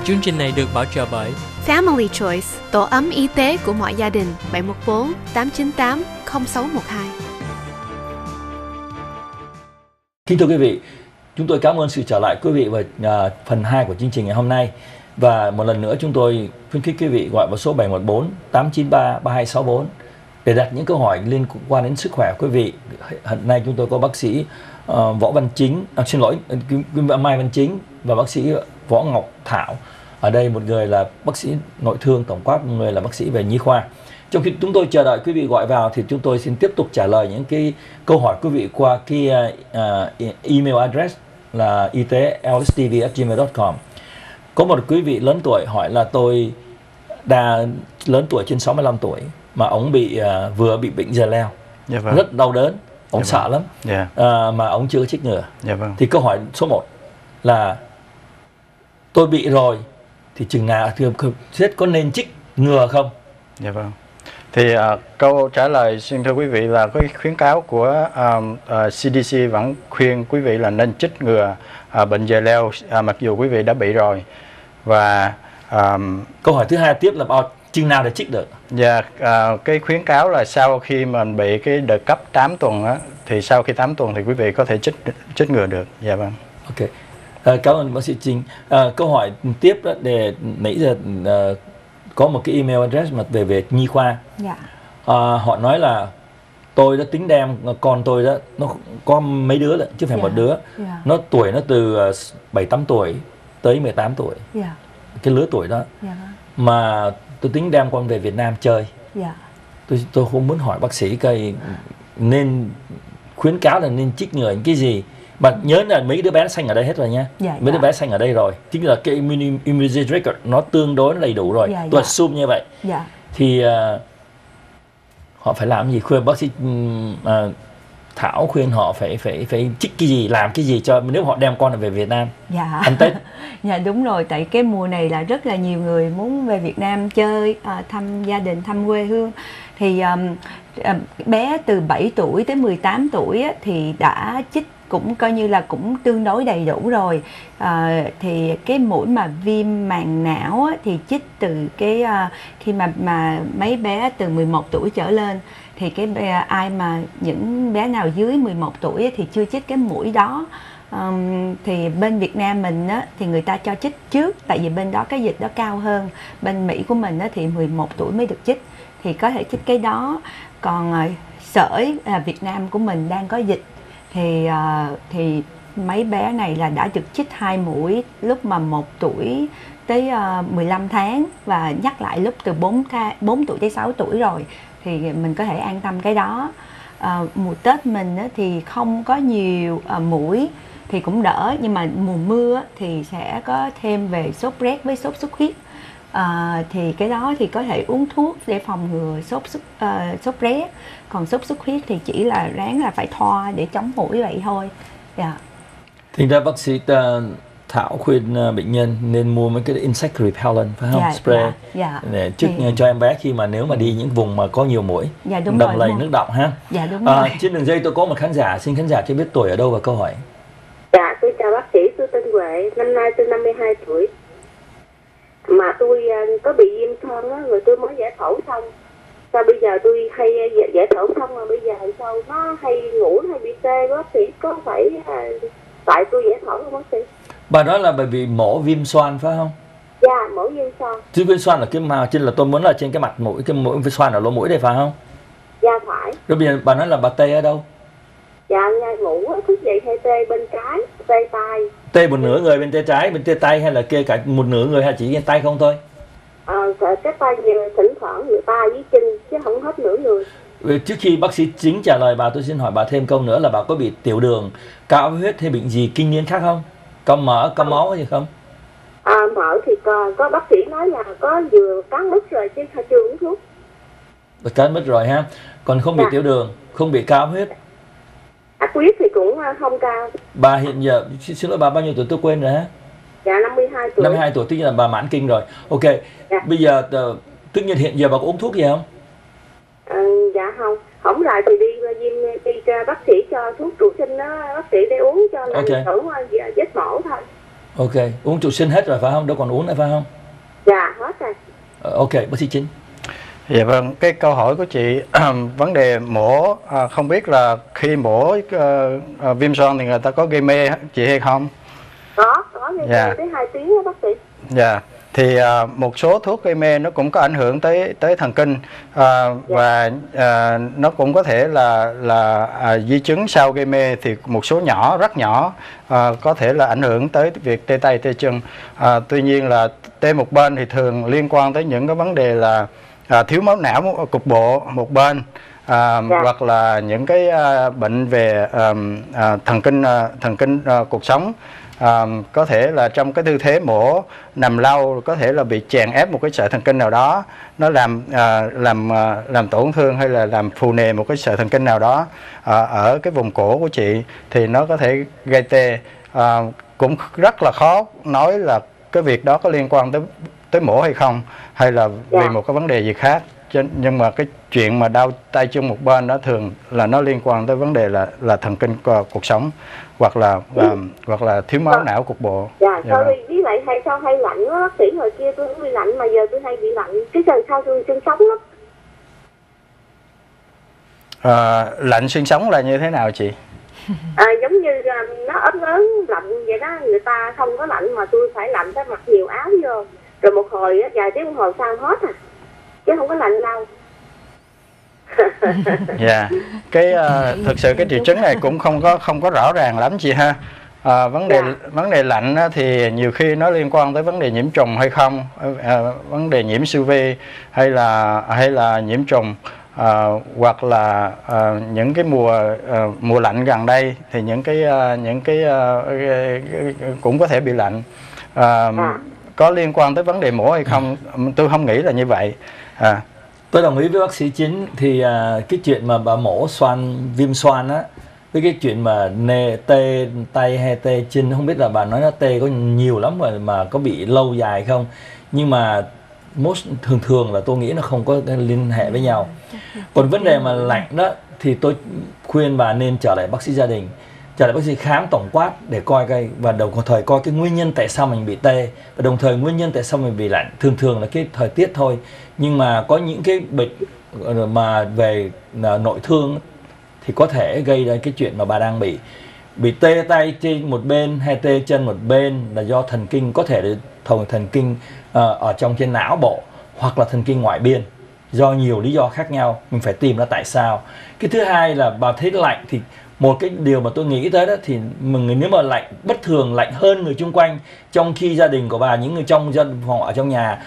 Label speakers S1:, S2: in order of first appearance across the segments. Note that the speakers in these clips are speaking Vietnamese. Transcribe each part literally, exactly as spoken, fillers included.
S1: Chương trình này được bảo trợ bởi
S2: Family Choice, tổ ấm y tế của mọi gia đình. Bảy một bốn tám chín tám không sáu một hai.
S3: Kính thưa quý vị, chúng tôi cảm ơn sự trở lại quý vị vào uh, phần hai của chương trình ngày hôm nay. Và một lần nữa chúng tôi khuyến khích quý vị gọi vào số bảy một bốn tám chín ba ba hai sáu bốn để đặt những câu hỏi liên quan đến sức khỏe của quý vị. Hôm nay chúng tôi có bác sĩ uh, Võ Văn Chính, à, xin lỗi, Mai Văn Chính và bác sĩ Võ Ngọc Thảo. Ở đây một người là bác sĩ nội thương tổng quát, một người là bác sĩ về nhi khoa. Trong khi chúng tôi chờ đợi quý vị gọi vào thì chúng tôi xin tiếp tục trả lời những cái câu hỏi quý vị qua cái uh, email address là y tế l s t v at gmail dot com. Có một quý vị lớn tuổi hỏi là tôi đã lớn tuổi trên sáu mươi lăm tuổi mà ông bị uh, vừa bị bệnh già leo, yeah, vâng. rất đau đớn, ông yeah, sợ vâng. lắm, yeah. uh, mà ông chưa chích ngừa. Yeah, vâng. Thì câu hỏi số một là tôi bị rồi thì chừng nào thường có nên chích ngừa không?
S4: Dạ yeah, vâng. Thì uh, câu trả lời xin thưa quý vị là cái khuyến cáo của um, uh, C D C vẫn khuyên quý vị là nên chích ngừa uh, bệnh già leo uh, mặc dù quý vị đã bị rồi. Và um,
S3: câu hỏi thứ hai tiếp là bao chừng nào để chích được?
S4: Dạ yeah, uh, cái khuyến cáo là sau khi mình bị cái đợt cấp tám tuần á, thì sau khi tám tuần thì quý vị có thể chích chích ngừa được. Dạ vâng.
S3: Ok. Uh, cảm ơn bác sĩ Chính. Uh, câu hỏi tiếp đó để nãy giờ uh, có một cái email address mà về về nhi khoa.
S5: Dạ.
S3: À, họ nói là tôi đã tính đem con tôi đó, nó có mấy đứa đó, chứ phải dạ. một đứa. Dạ. Nó tuổi nó từ bảy tám tuổi tới mười tám tuổi. Dạ. Cái lứa tuổi đó. Dạ. Mà tôi tính đem con về Việt Nam chơi. Dạ. Tôi tôi không muốn hỏi bác sĩ cây nên khuyến cáo là nên chích ngừa những cái gì. Mà nhớ là mấy đứa bé xanh ở đây hết rồi nha. Dạ, mấy dạ. đứa bé xanh ở đây rồi. Chính là cái immunization record nó tương đối đầy đủ rồi. Dạ, tôi dạ. assume như vậy. Dạ. Thì uh, họ phải làm gì? Khuyên bác sĩ uh, Thảo khuyên họ phải phải phải chích cái gì, làm cái gì cho nếu họ đem con về Việt Nam
S5: dạ.
S3: ăn Tết.
S5: Dạ đúng rồi, tại cái mùa này là rất là nhiều người muốn về Việt Nam chơi, uh, thăm gia đình, thăm quê hương. Thì um, uh, bé từ bảy tuổi tới mười tám tuổi á, thì đã chích cũng coi như là cũng tương đối đầy đủ rồi. À, thì cái mũi mà viêm màng não á, thì chích từ cái uh, khi mà mà mấy bé từ mười một tuổi trở lên thì cái bé, ai mà những bé nào dưới mười một tuổi á, thì chưa chích cái mũi đó. Um, thì bên Việt Nam mình á, thì người ta cho chích trước, tại vì bên đó cái dịch đó cao hơn. Bên Mỹ của mình á, thì mười một tuổi mới được chích, thì có thể chích cái đó. Còn uh, sởi uh, Việt Nam của mình đang có dịch thì uh, thì mấy bé này là đã được chích hai mũi lúc mà một tuổi tới uh, mười lăm tháng và nhắc lại lúc từ bốn tuổi tới sáu tuổi rồi, thì mình có thể an tâm cái đó. Uh, mùa Tết mình á, thì không có nhiều uh, mũi thì cũng đỡ, nhưng mà mùa mưa á, thì sẽ có thêm về sốt rét với sốt xuất huyết. À, thì cái đó thì có thể uống thuốc để phòng ngừa sốt xuất uh, sốt rét. Còn sốt xuất huyết thì chỉ là ráng là phải thoa để chống muỗi vậy thôi. Dạ.
S3: Thì ra bác sĩ uh, Thảo khuyên uh, bệnh nhân nên mua mấy cái insect repellent phải không?
S5: Dạ,
S3: Spray
S5: dạ, dạ.
S3: để trước thì... cho em bé khi mà nếu mà đi những vùng mà có nhiều muỗi,
S5: dạ, đúng
S3: đầm
S5: rồi,
S3: lầy
S5: đúng
S3: nước đọng ha.
S5: Dạ đúng
S3: à,
S5: rồi.
S3: Trên đường dây tôi có một khán giả, xin khán giả cho biết tuổi ở đâu và câu hỏi.
S6: Dạ, tôi chào bác sĩ, tôi tên Huệ, năm nay tôi năm mươi hai tuổi. Mà tôi uh, có bị viêm xoang á, rồi tôi mới giải phẫu xong. Sao bây giờ tôi hay giải, giải phẫu xong rồi bây giờ sao nó hay ngủ hay bị tê, bác sĩ có phải uh, tại tôi giải phẫu không bác sĩ?
S3: Bà nói là bởi vì mổ viêm xoang phải không?
S6: Dạ, mổ viêm xoang.
S3: Chứ viêm xoang là cái màu trên là tôi muốn là trên cái mặt mũi, cái mũi viêm xoang ở lỗ mũi đây phải không?
S6: Dạ phải.
S3: Rồi bây giờ bà nói là bà tê ở đâu?
S6: Dạ, ngủ thức dậy hay tê bên trái, tê tay.
S3: Tê một nửa người bên tay trái, bên tay tay hay là kê cả một nửa người hay chỉ bên tay không thôi?
S6: Ờ, à, cái tay nhiều, thỉnh thoảng người tay với chân chứ không hết nửa người.
S3: Trước khi bác sĩ Chính trả lời bà, tôi xin hỏi bà thêm câu nữa là bà có bị tiểu đường, cao áp huyết hay bệnh gì kinh niên khác không? Cao mỡ, cao máu hay gì không?
S6: À, mỡ thì có, có bác sĩ nói là có vừa cán mất rồi chứ chưa uống thuốc.
S3: Cán mất rồi ha. Còn không bị dạ. tiểu đường, không bị cao áp huyết.
S6: Áp huyết thì cũng không cao.
S3: Bà hiện giờ, xin lỗi bà bao nhiêu tuổi tôi quên rồi ha?
S6: Dạ năm mươi hai tuổi.
S3: năm mươi hai tuổi, tức là bà mãn kinh rồi. Ok, dạ. Bây giờ, tất nhiên hiện giờ bà có uống thuốc gì không?
S6: À, dạ không. Không lại thì đi, đi, đi, đi bác sĩ cho thuốc trụ sinh đó, bác sĩ để uống cho là okay. thử vết mổ thôi.
S3: Ok, uống trụ sinh hết rồi phải không? Đâu còn uống nữa phải không?
S6: Dạ hết rồi.
S3: Ờ, ok, bác sĩ Chính.
S4: Dạ vâng, cái câu hỏi của chị vấn đề mổ, à, không biết là khi mổ uh, uh, viêm xoang thì người ta có gây mê chị hay không?
S6: Có, có gây
S4: Dạ.
S6: mê tới hai tiếng đó bác sĩ.
S4: Dạ, thì uh, một số thuốc gây mê nó cũng có ảnh hưởng tới tới thần kinh, uh, và uh, nó cũng có thể là là uh, di chứng sau gây mê thì một số nhỏ, rất nhỏ, uh, có thể là ảnh hưởng tới việc tê tay tê chân. Uh, tuy nhiên là tê một bên thì thường liên quan tới những cái vấn đề là À, thiếu máu não cục bộ một bên, à,
S6: Dạ.
S4: hoặc là những cái à, bệnh về à, à, thần kinh à, thần kinh à, cột sống, à, có thể là trong cái tư thế mổ nằm lâu có thể là bị chèn ép một cái sợi thần kinh nào đó, nó làm à, làm à, làm tổn thương hay là làm phù nề một cái sợi thần kinh nào đó à, ở cái vùng cổ của chị thì nó có thể gây tê. À, cũng rất là khó nói là cái việc đó có liên quan tới tới mổ hay không, hay là vì
S6: Dạ.
S4: một cái vấn đề gì khác. Nhưng mà cái chuyện mà đau tay chân một bên đó thường là nó liên quan tới vấn đề là là thần kinh cuộc sống, hoặc là
S6: Ừ.
S4: uh, hoặc là thiếu máu
S6: Dạ.
S4: não cục bộ.
S6: Dạ,
S4: Dạ
S6: sorry,
S4: vâng.
S6: với lại hay sao hay lạnh đó bác sĩ, hồi kia tôi cũng bị lạnh mà giờ tôi hay bị lạnh cái sần sau tôi xương sống lắm.
S4: À, lạnh xương sống là như thế nào chị?
S6: À, giống như là nó ớn ớn lạnh vậy đó, người ta không có lạnh mà tôi phải lạnh, phải mặc nhiều áo vô, rồi một hồi á, vài tiếng đồng hồ sau hết à, chứ không có lạnh lâu.
S4: Dạ, cái uh, thực sự cái triệu chứng này cũng không có không có rõ ràng lắm chị ha. À, vấn đề
S6: Dạ.
S4: vấn đề lạnh á, thì nhiều khi nó liên quan tới vấn đề nhiễm trùng hay không, à, vấn đề nhiễm siêu vi hay là hay là nhiễm trùng, à, hoặc là à, những cái mùa à, mùa lạnh gần đây thì những cái à, những cái à, cũng có thể bị lạnh. À,
S6: À.
S4: có liên quan tới vấn đề mổ hay không, tôi không nghĩ là như vậy. À.
S3: Tôi đồng ý với bác sĩ Chính. Thì à, cái chuyện mà bà mổ xoan, viêm xoan á, với cái chuyện mà nề tê tay hay tê chân, không biết là bà nói nó tê có nhiều lắm mà mà có bị lâu dài không, nhưng mà most thường thường là tôi nghĩ nó không có liên hệ với nhau. Còn vấn đề mà lạnh đó thì tôi khuyên bà nên trở lại bác sĩ gia đình, trở lại bác sĩ khám tổng quát để coi cái, và đồng thời coi cái nguyên nhân tại sao mình bị tê, và đồng thời nguyên nhân tại sao mình bị lạnh. Thường thường là cái thời tiết thôi, nhưng mà có những cái bệnh mà về nội thương thì có thể gây ra cái chuyện mà bà đang bị bị tê tay trên một bên hay tê chân một bên là do thần kinh, có thể là thần thần kinh uh, ở trong trên não bộ, hoặc là thần kinh ngoại biên, do nhiều lý do khác nhau, mình phải tìm ra tại sao. Cái thứ hai là bà thấy lạnh thì một cái điều mà tôi nghĩ tới đó thì mình, nếu mà lạnh bất thường, lạnh hơn người chung quanh, trong khi gia đình của bà, những người trong dân phòng ở trong nhà,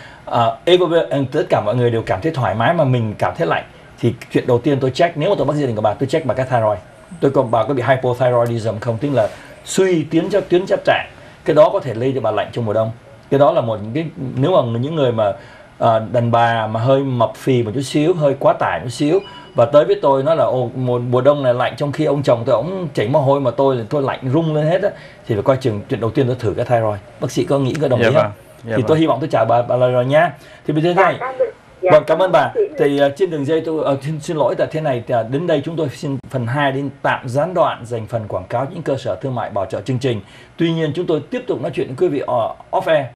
S3: uh, tất cả mọi người đều cảm thấy thoải mái mà mình cảm thấy lạnh, thì chuyện đầu tiên tôi check, nếu mà tôi bác sĩ gia đình của bà, tôi check bà cái thyroid, tôi còn bà có bị hypothyroidism không, tức là suy tuyến chấp tuyến chấp trạng, cái đó có thể lây cho bà lạnh trong mùa đông. Cái đó là một cái, nếu mà những người mà uh, đàn bà mà hơi mập phì một chút xíu, hơi quá tải một chút xíu, và tới với tôi nói là ồ, mùa, mùa đông này lạnh, trong khi ông chồng tôi ông chảy mồ hôi mà tôi tôi lạnh rung lên hết á, thì phải coi chừng. Chuyện đầu tiên tôi thử cái thyroid. Bác sĩ có nghĩ có đồng ý
S4: Dạ
S3: không?
S4: vâng. Dạ
S3: Thì
S4: vâng.
S3: tôi hy vọng tôi trả bà, bà lời rồi nha. Thì bây giờ thế này,
S6: Dạ,
S3: vâng, cảm ơn bà.
S6: bác sĩ.
S3: Thì uh, trên đường dây tôi uh, xin, xin lỗi là thế này, thì, uh, đến đây chúng tôi xin phần hai đến tạm gián đoạn dành phần quảng cáo những cơ sở thương mại bảo trợ chương trình. Tuy nhiên chúng tôi tiếp tục nói chuyện với quý vị uh, off air.